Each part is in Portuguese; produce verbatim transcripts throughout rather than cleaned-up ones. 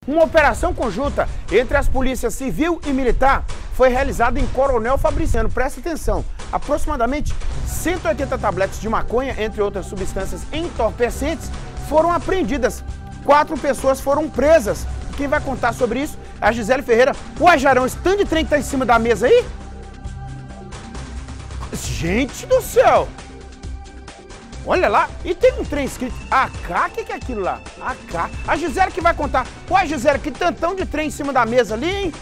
Uma operação conjunta entre as polícias civil e militar foi realizada em Coronel Fabriciano. Presta atenção, aproximadamente cento e oitenta tabletes de maconha, entre outras substâncias entorpecentes, foram apreendidas. Quatro pessoas foram presas. Quem vai contar sobre isso é a Gisele Ferreira. Ué, Jarão, esse tanto de trem que tá em cima da mesa aí? Gente do céu! Olha lá, e tem um trem escrito A K, o que, que é aquilo lá? A K. A Gisele que vai contar. Ué, Gisele, que tantão de trem em cima da mesa ali, hein?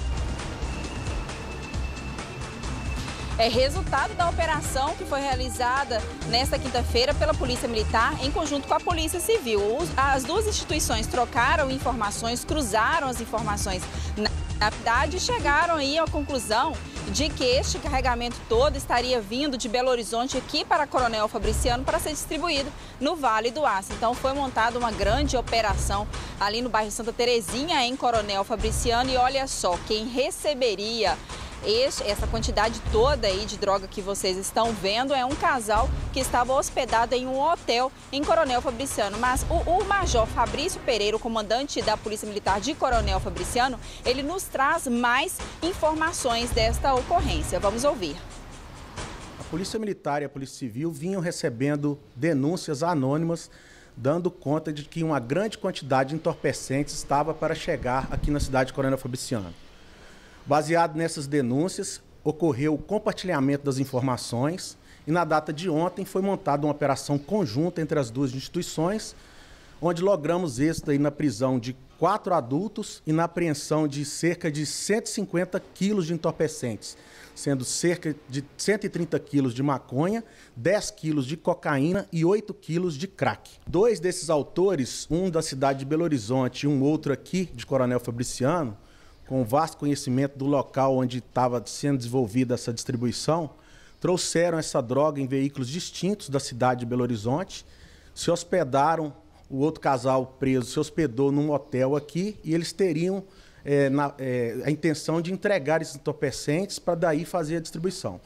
É resultado da operação que foi realizada nesta quinta-feira pela Polícia Militar em conjunto com a Polícia Civil. As duas instituições trocaram informações, cruzaram as informações na cidade e chegaram aí à conclusão de que este carregamento todo estaria vindo de Belo Horizonte aqui para Coronel Fabriciano para ser distribuído no Vale do Aço. Então foi montada uma grande operação ali no bairro Santa Terezinha, em Coronel Fabriciano, e olha só, quem receberia Este, essa quantidade toda aí de droga que vocês estão vendo é um casal que estava hospedado em um hotel em Coronel Fabriciano. Mas o, o Major Fabrício Pereira, o comandante da Polícia Militar de Coronel Fabriciano, ele nos traz mais informações desta ocorrência. Vamos ouvir. A Polícia Militar e a Polícia Civil vinham recebendo denúncias anônimas, dando conta de que uma grande quantidade de entorpecentes estava para chegar aqui na cidade de Coronel Fabriciano. Baseado nessas denúncias, ocorreu o compartilhamento das informações e na data de ontem foi montada uma operação conjunta entre as duas instituições, onde logramos êxito aí na prisão de quatro adultos e na apreensão de cerca de cento e cinquenta quilos de entorpecentes, sendo cerca de cento e trinta quilos de maconha, dez quilos de cocaína e oito quilos de crack. Dois desses autores, um da cidade de Belo Horizonte e um outro aqui de Coronel Fabriciano, com vasto conhecimento do local onde estava sendo desenvolvida essa distribuição, trouxeram essa droga em veículos distintos da cidade de Belo Horizonte, se hospedaram, o outro casal preso se hospedou num hotel aqui e eles teriam é, na, é, a intenção de entregar esses entorpecentes para daí fazer a distribuição.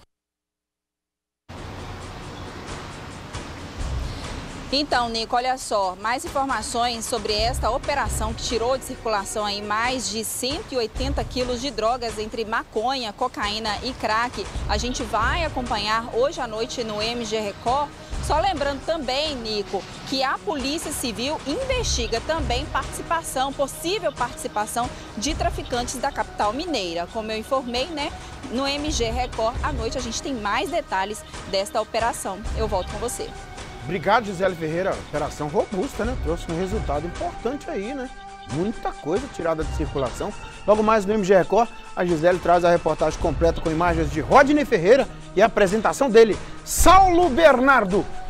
Então, Nico, olha só, mais informações sobre esta operação que tirou de circulação aí mais de cento e oitenta quilos de drogas entre maconha, cocaína e crack. A gente vai acompanhar hoje à noite no M G Record. Só lembrando também, Nico, que a Polícia Civil investiga também participação, possível participação de traficantes da capital mineira. Como eu informei, né, no M G Record, à noite a gente tem mais detalhes desta operação. Eu volto com você. Obrigado, Gisele Ferreira. Operação robusta, né? Trouxe um resultado importante aí, né? Muita coisa tirada de circulação. Logo mais no M G Record, a Gisele traz a reportagem completa com imagens de Rodney Ferreira e a apresentação dele, Saulo Bernardo.